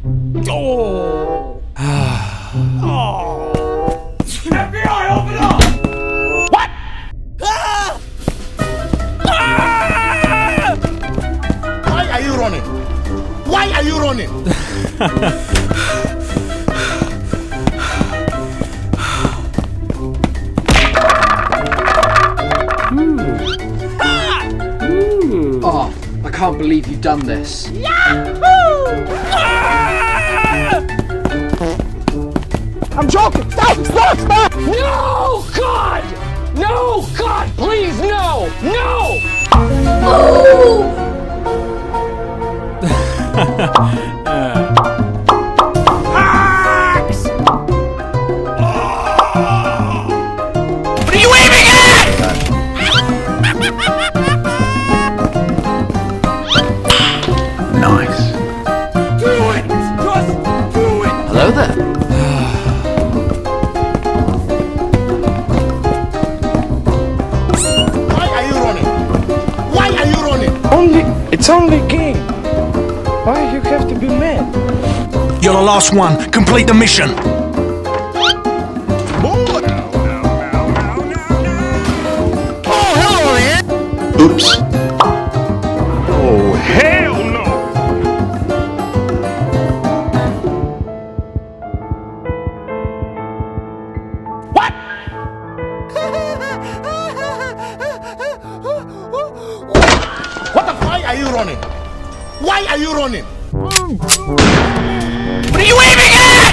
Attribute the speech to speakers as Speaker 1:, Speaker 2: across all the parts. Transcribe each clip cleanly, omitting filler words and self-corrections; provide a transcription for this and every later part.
Speaker 1: Oh! Oh! FBI, open up! What? Ah! Ah!
Speaker 2: Why are you running? Why are you running?
Speaker 3: Oh, I can't believe you've done this.
Speaker 1: Yahoo! Ah!
Speaker 2: I'm joking! Stop! Stop! Stop!
Speaker 1: No! God! No! God, please, no! No! Axe! What are you aiming at?
Speaker 2: Nice.
Speaker 1: Do it! Just do it!
Speaker 3: Hello there.
Speaker 2: Why are you running? Why are you running?
Speaker 4: It's only a game. Why you have to be mad?
Speaker 5: You're the last one. Complete the mission.
Speaker 2: Oh, hello, man! Oops.
Speaker 4: Oh, hell no!
Speaker 1: What?
Speaker 2: Why are you running? Why are you running?
Speaker 1: What are you aiming at?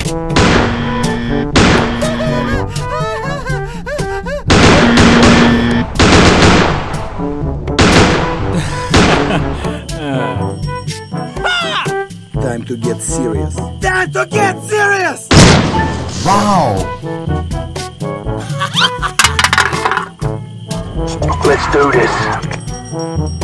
Speaker 6: Time to get serious.
Speaker 1: Time to get serious!
Speaker 2: Wow!
Speaker 6: Let's do this.